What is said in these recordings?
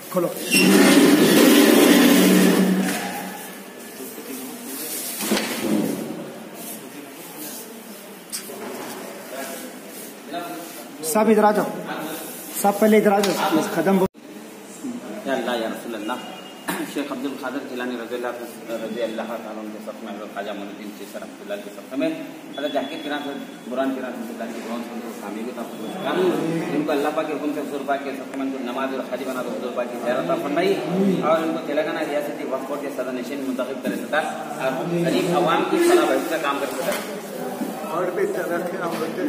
खोलो। सब इधर आ जाओ, सब पहले इधर आ जाओ। कदम या अल्लाह या रसूल अल्लाह। शेख अब्दुल कादिर जिलानी रज़ी अल्लाह ताला के सब में ख्वाजा मोइनुद्दीन चिश्ती रहमतुल्लाह के सब में हज़रत जाकिर किरान बुरान किरान रहमतुल्लाह की बहुत सुंदर कामयाबी था। इनको अल्लाह पाक के हुक्म से हुजूर पाक के सब में नमाज और हाजी बना दो, हुजूर पाक की ज़ियारत फरमाई और इनको तेलंगाना रियासती वक्फ बोर्ड के सदर नशीन मुंतखब करे सका और गरीब अवाम की फलाह बहबूद का काम कर सका और भी तरह के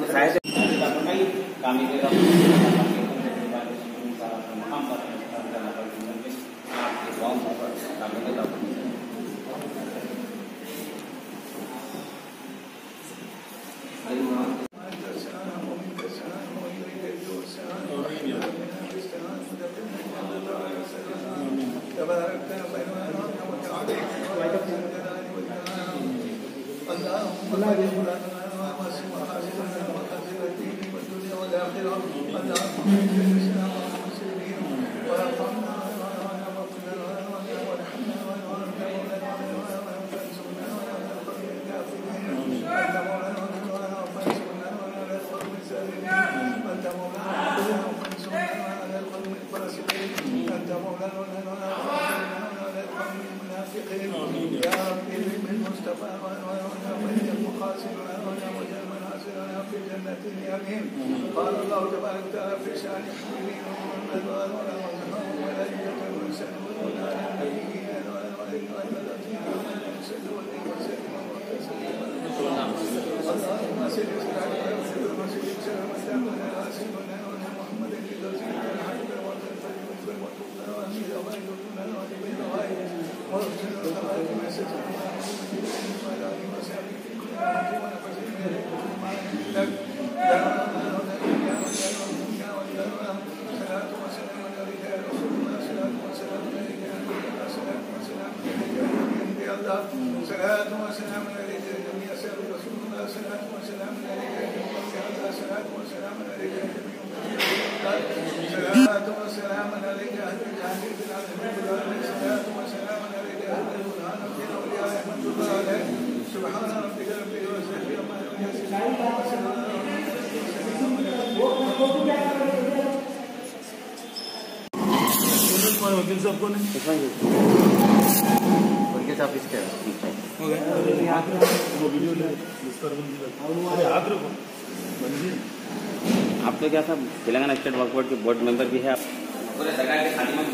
قال الله تبارك وتعالى في شأن المؤمنين والمؤمنات والملائكة والمرسلين والنبيين والذين يصلون ويسلمون اللهم صل وسلم على محمد صلاة وسلام عليك يا جميع سيد رسول الله، صلاة وسلام عليك يا جميع صلاة وسلام عليك يا جميع صلاة وسلام عليك يا أهل الجاهلية بالعالمين بالعالمين صلاة وسلام عليك يا أهل القرآن والأولياء رحمة الله عليك سبحان ربك رب العزة عما يصفون वकील साहब कौन है? वकील साहब इसके हो गया वो वीडियो ले हाथ रखो। आप तो क्या था तेलंगाना स्टेट वक्फ बोर्ड के बोर्ड मेंबर भी है। पूरे जगह के खाली में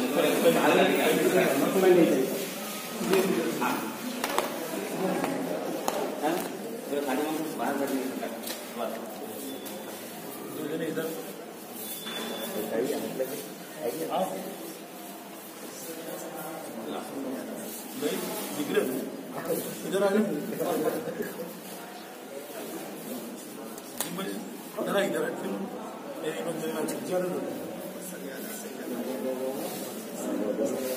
बाहर बैठ नहीं सकता इधर इधर आ गए इधर मेरी बंदे